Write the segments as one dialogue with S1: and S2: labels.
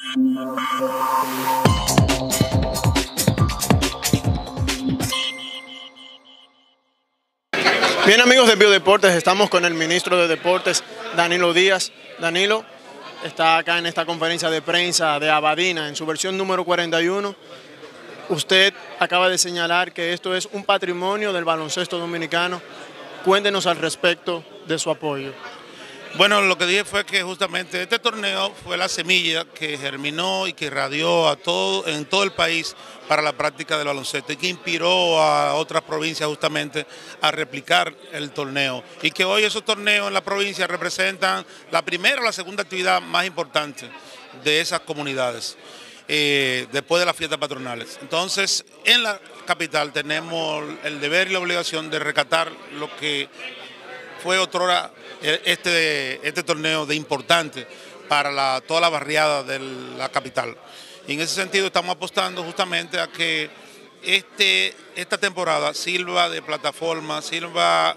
S1: Bien, amigos de Biodeportes, estamos con el ministro de Deportes, Danilo Díaz. Danilo está acá en esta conferencia de prensa de Abadina, en su versión número 41. Usted acaba de señalar que esto es un patrimonio del baloncesto dominicano. Cuéntenos al respecto de su apoyo.
S2: Bueno, lo que dije fue que justamente este torneo fue la semilla que germinó y que irradió en todo el país para la práctica del baloncesto y que inspiró a otras provincias justamente a replicar el torneo. Y que hoy esos torneos en la provincia representan la primera o la segunda actividad más importante de esas comunidades después de las fiestas patronales. Entonces, en la capital tenemos el deber y la obligación de rescatar lo que fue otrora este torneo de importante para toda la barriada de la capital. Y en ese sentido estamos apostando justamente a que esta temporada sirva de plataforma, sirva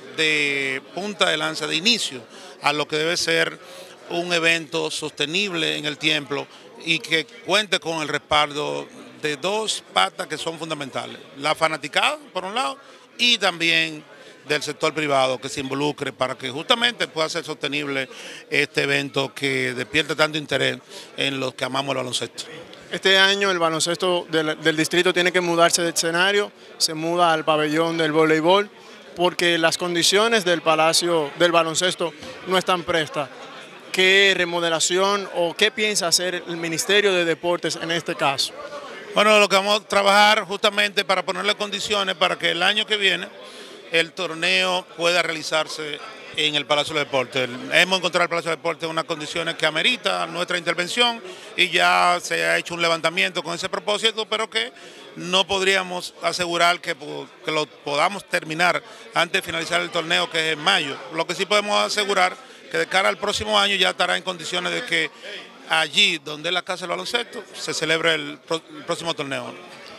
S2: de punta de lanza, de inicio a lo que debe ser un evento sostenible en el tiempo y que cuente con el respaldo de dos patas que son fundamentales: la fanaticada, por un lado, y también del sector privado que se involucre para que justamente pueda ser sostenible este evento que despierta tanto interés en los que amamos el baloncesto.
S1: Este año el baloncesto del distrito tiene que mudarse de escenario, se muda al pabellón del voleibol porque las condiciones del Palacio del Baloncesto no están prestas. ¿Qué remodelación o qué piensa hacer el Ministerio de Deportes en este caso?
S2: Bueno, lo que vamos a trabajar justamente para ponerle condiciones para que el año que viene el torneo pueda realizarse en el Palacio de Deportes. Hemos encontrado el Palacio de Deportes en unas condiciones que amerita nuestra intervención y ya se ha hecho un levantamiento con ese propósito, pero que no podríamos asegurar que lo podamos terminar antes de finalizar el torneo, que es en mayo. Lo que sí podemos asegurar que de cara al próximo año ya estará en condiciones de que allí, donde es la Casa del Baloncesto, se celebre el próximo torneo.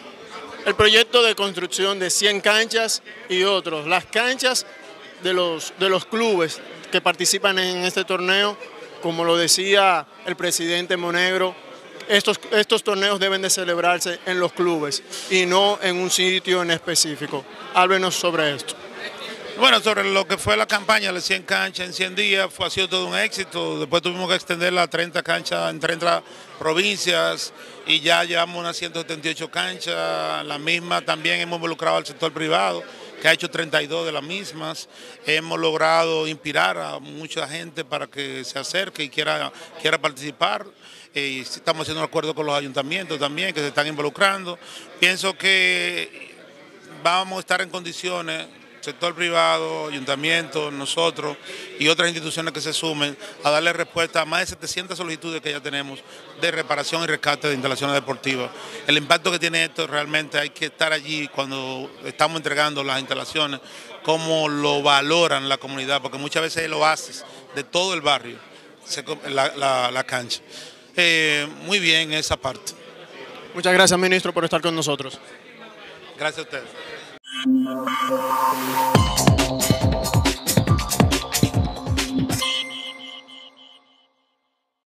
S1: El proyecto de construcción de 100 canchas y otros, las canchas de los clubes que participan en este torneo, como lo decía el presidente Monegro, estos torneos deben de celebrarse en los clubes y no en un sitio en específico. Háblenos sobre esto.
S2: Bueno, sobre lo que fue la campaña de 100 canchas en 100 días, ha sido todo un éxito. Después tuvimos que extenderla a 30 canchas en 30 provincias y ya llevamos unas 178 canchas. La misma también hemos involucrado al sector privado, que ha hecho 32 de las mismas. Hemos logrado inspirar a mucha gente para que se acerque y quiera participar. Estamos haciendo un acuerdo con los ayuntamientos también, que se están involucrando. Pienso que vamos a estar en condiciones, sector privado, ayuntamientos, nosotros y otras instituciones que se sumen, a darle respuesta a más de 700 solicitudes que ya tenemos de reparación y rescate de instalaciones deportivas. El impacto que tiene esto realmente hay que estar allí cuando estamos entregando las instalaciones, cómo lo valoran la comunidad, porque muchas veces es el oasis de todo el barrio, la cancha. Muy bien esa parte.
S1: Muchas gracias, ministro, por estar con nosotros.
S2: Gracias a ustedes.